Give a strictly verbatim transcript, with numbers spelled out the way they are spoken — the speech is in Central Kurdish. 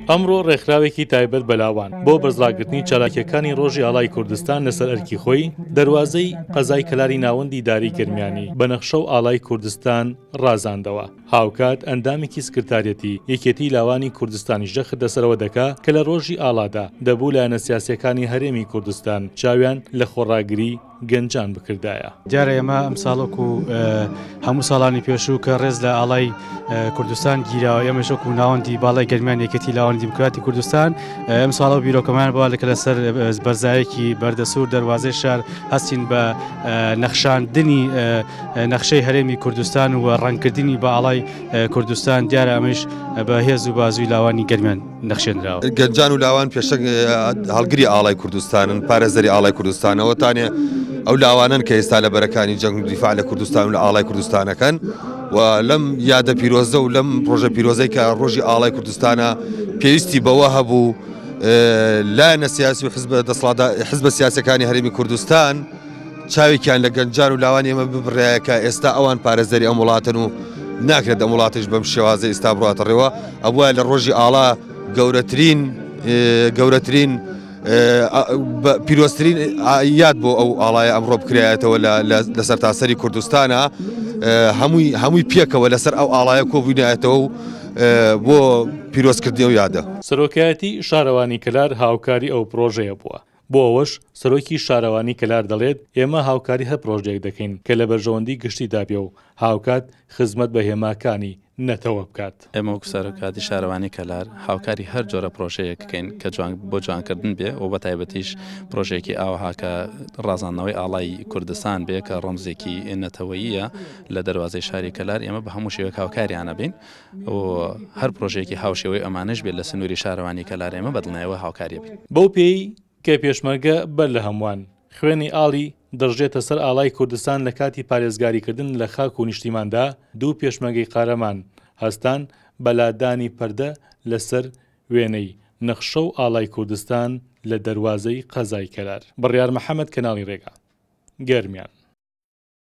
ئەمڕۆ ڕێکخراوێکی تایبەت بەلاوان بۆ بەرزڵاگرتنی چالاکیەکانی ڕۆژی ئاڵای کوردستان لەسەر ئەرکی خۆی دەواازەی قەزای کەلاری ناوەندی داری گرمیانی بە نەخشە و ئاڵای کوردستان ڕازاندەوە. هاوکات ئەندامێکی سکرتارەتی یەکێتی لاوانی کوردستانیش دەخردە سەرەوە دەکا کە لە ڕۆژی ئاڵادا دەبوو لایەنە سیاسیەکانی هەرێمی کوردستان چاویان لە خۆڕاگری گەنجان بکردایە. جارە ئێمە ئەم ساڵۆک و هەموو ساڵانی پێشوو کە ڕێز لە ئاڵای کوردستان گیراوە ئێمەشک و ناوەندی باڵای گەرمیان یەکەتی لاوانی دیموکراتی کوردستان ئەم ساڵە و بیرۆکەمان بووە لەکە لەسەر بەرزایەکی بەردەسوور دەواازەی شار هەستین بە نەخشاندنی نەخشەی هەرێمی کوردستان و ڕەنگکردنی بە ئاڵای کوردستان دیارە ئەمەش بە هێز و بازووی لاوانی گەرمیان نەخشێنراوە. گەنجان و لاوان پێشەک هەڵگری ئاڵای کوردستانن پارێزەری ئاڵای کوردستانەوە تانێ ئەو لاوانن کە ئێستا لە بەرەکانی جەنگ و دیفاع لە کوردستان و لە ئاڵای کوردستانەکەن و لەم یادە پیرۆزە و لەم ڕۆژە پیرۆزەی کە ڕۆژی ئاڵای کوردستانە پێویستی بەوە هەبوو لایەنە سیاسی و حزبە سیاسەکانی هەرێمی کوردستان چاوێکیان لە گەنجان و لاوانی ئێمە ببڕایە کە ئێستا ئەوان پارێزەری ئەم وڵاتن و ناکرێت ئەم وڵاتش بەم شێوازە ئێستا بڕاتە ڕێوە ئەوە لە ڕۆژی ئاڵا گەورەترین گەورەترین پیرۆستترین یاد بۆ ئەو ئاڵایە ئەمڕۆ بکرایەتەوە لە سەرتاسەری کوردستانە هەمووی هەمووی پێکەوە لەسەر ئەو ئاڵایە کۆبوونایەتەوە و بۆ پیرۆزکردنی و یادە. سەرۆکایەتی شارەوانی کەلار هاوکاری ئەو پرۆژەیە بووە. بۆ ئەوەش سەرۆکی شارەوانی کەلار دەڵێت ئێمە هاوکاری هەر پرۆژێک دەکەین کە لە بەرژەوەندی گشتی دابێ و هاوکات خزمەت بە هێماکانی نەتەوە بکات. ئێمە وەکو سەرۆکاتی شارەوانی کەلار هاوکاری هەر جۆرە پرۆژەیەک بکەین کە جوان بۆ جوانکردن بێ و بە تایبەتیش پرۆژێکی ئاوها کە ڕازاندنەوەی ئاڵای کوردستان بێ کە ڕەمزێکی نەتەوەییە لە دەواازەی شاری کەلار ئێمە بە هەموو شێوەیەک هاوکاریانە بین و هەر پرۆژێکی هاوشێوەی ئەمانش بێت لە سنووری شارەوانی کەلار ئێمە بەدڵنەوە هاوکاری بین. بەو پێی کە پێشمەرگە بەر لە هەمووان خوێنی ئاڵی دەژێتە سەر ئاڵای کوردستان لە کاتی پارێزگاریکردن لە خاک و نیشتیماندا دوو پێشمەرگەی قارەمان هەستان بەلادانی پەردە لەسەر وێنەی نەخشە و ئاڵای کوردستان لە دەواازەی قەزای کەلار. بڕیار محەممەد کەناڵی ڕێگا گەرمیان.